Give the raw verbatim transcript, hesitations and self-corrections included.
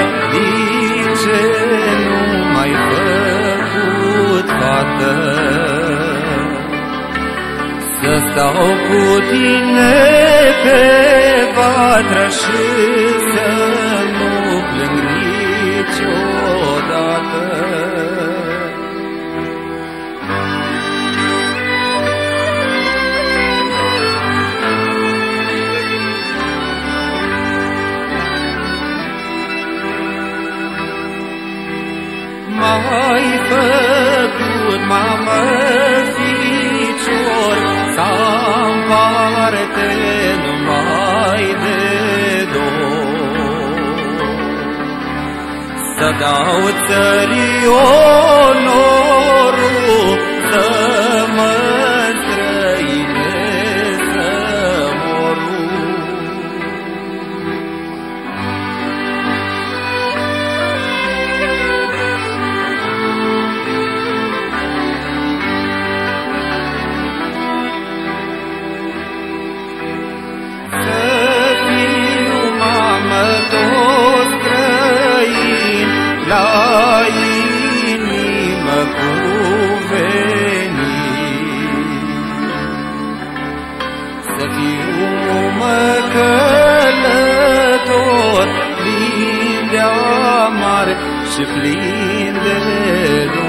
ce nu m-ai făcut, fată, să stau cu tine pe vatră și să nu plâng niciodată. M-ai făcut, mamă, ficior, să-mi parte numai de dor, să dau țării onorul, să mă străinesc, să moru. La inimă cuvenit, să fiu mă călător, plin de amar și plin de dor.